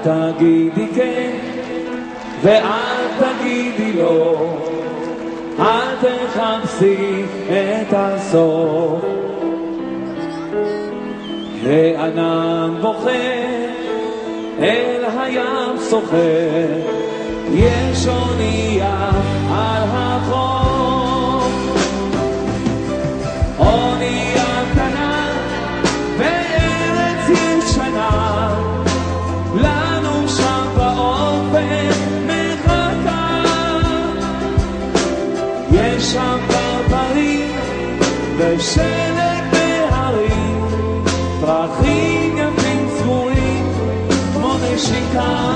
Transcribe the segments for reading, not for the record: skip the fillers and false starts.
תגידי כן ואל תגידי לא, אל תחפשי את הסוף. הענן בוכה אל הים שוחה, יש אונייה על החוף, אונייה קטנה בארץ ישנה, לנו שם באופן מחכה. יש שם פרפרים ושלג בהרים, פרחים יפים צבועים כמו נשיקה.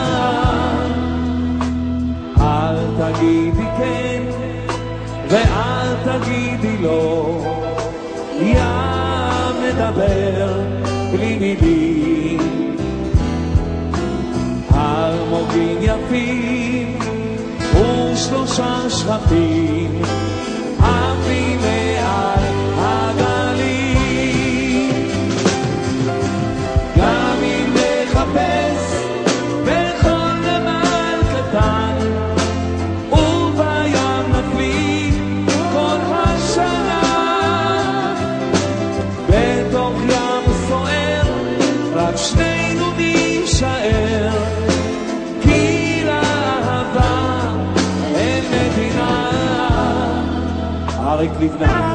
אל תגידי כן ואל תגידי לא, ים מדבר בלי מילים, אלמוגים יפים ושלושה שכפים עפים מעל הגלים. גם אם נחפש בכל נמל קטן ובים נפליג כל השנה, בתוך ים סוער רק שנינו נישאר, כי לאהבה אין מדינה. אריק לבנה.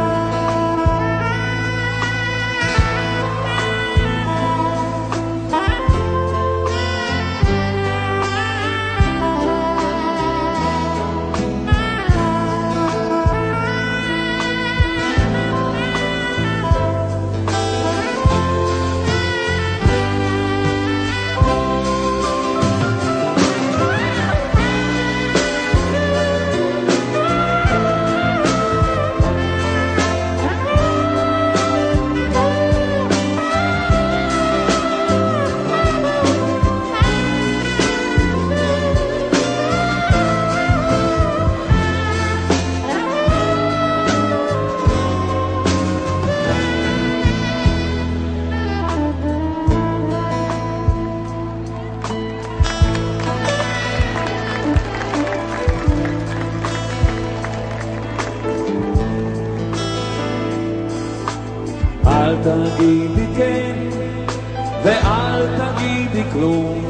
אל תגידי כן ואל תגידי כלום,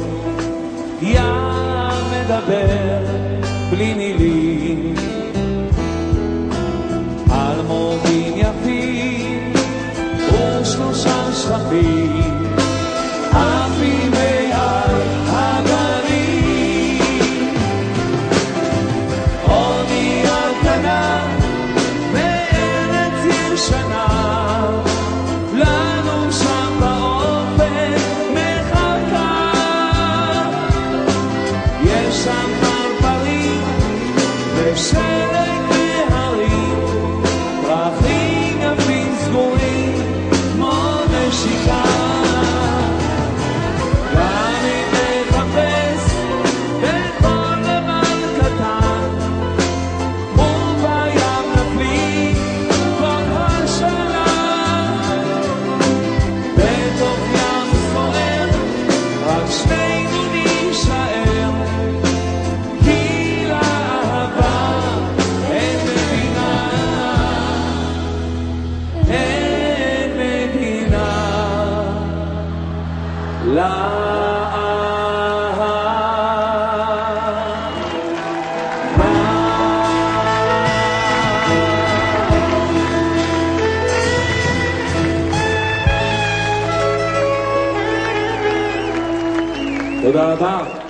ים מדבר בלי מילים, אלמוגים יפים ושלושה שכפים עפים מעל הגלים. אונייה קטנה בארץ ישנה, לנו שם באופן מחכה. יש שם פרפרים ושלג בהרים, פרחים יפים סגורים כמו נשיקה. גם אם נחפש בכל נמל קטן ובים נפליג כל השנה, בתוך ים סוער רק שנינו נישאר, כי לאהבה אין מדינה, אין מדינה תודה רבה.